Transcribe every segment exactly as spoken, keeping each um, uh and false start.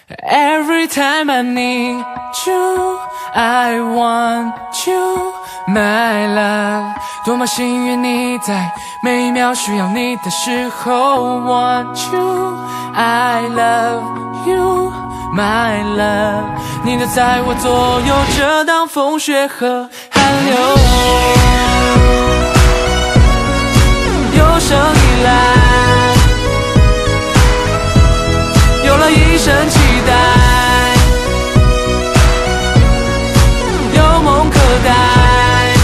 Every time I need you, I want you, my love。多么幸运你在每秒需要你的时候 want you, I love you, my love。你的在我左右，遮挡风雪和寒流。有生以来，有了一生期待，有梦可待。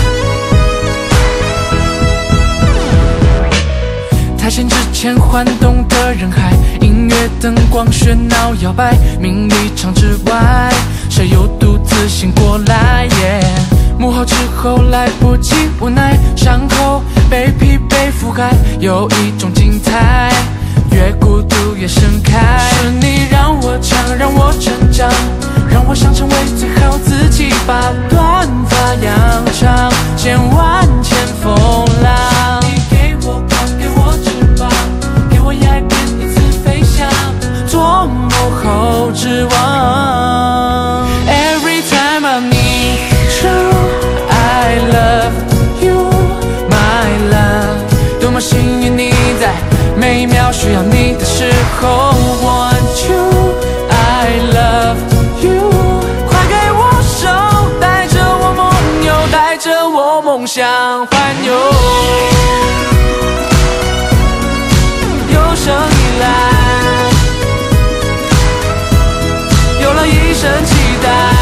苔藓之前晃动的人海，音乐灯光喧闹摇摆，名利场之外，谁又独自醒过来？ yeah 幕后之后来不及，无奈伤口被疲惫覆盖，有一种精彩，越孤独越盛开。是你让我强，让我成长，让我想成为最好自己，把短发扬长，千万千风浪。你给我光，给我翅膀，给我崖边一次飞翔，做幕后之王。Every time I need you，I love you, my love。多么幸运你在每秒需要你的时候 want you, I love you。快给我手，带着我梦游，带着我梦想环游。有生以来，有了一生期待。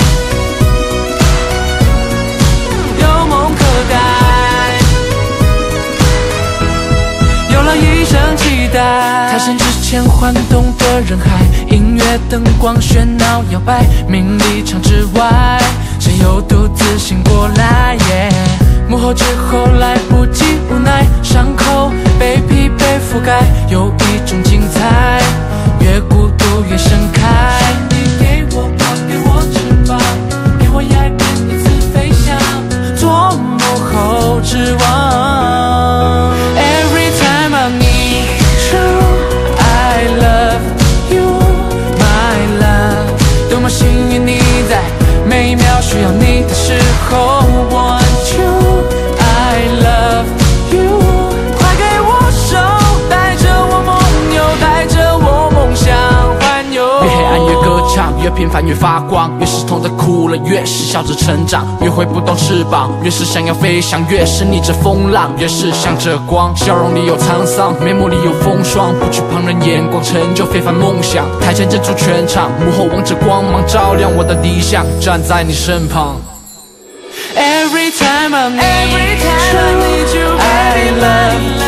一生期待，苔藓之前晃动的人海，音乐灯光喧闹摇摆，名利场之外，谁又独自醒过来？ yeah 幕后之后来不及，无奈伤口被疲惫覆盖，有一种精彩，越孤独越盛开。你给我光，给我翅膀，给我崖边一次飞翔，做幕后之王。Every time I need you, I love you, my love。多么幸运你在每秒需要你的时候 want you, I love you。快给我手，带着我梦游，带着我梦想环游。 越黑暗越歌唱，越平凡越发光，越是痛的哭了，越是笑着成长，越会不动翅膀，越是想要飞翔，越是逆着风浪，越是向着光。笑容里有沧桑，眉目里有风霜，不惧旁人眼光，成就非凡梦想。台前镇住全场，幕后望着光芒照亮我的理想，站在你身旁。 Every time I need you, I love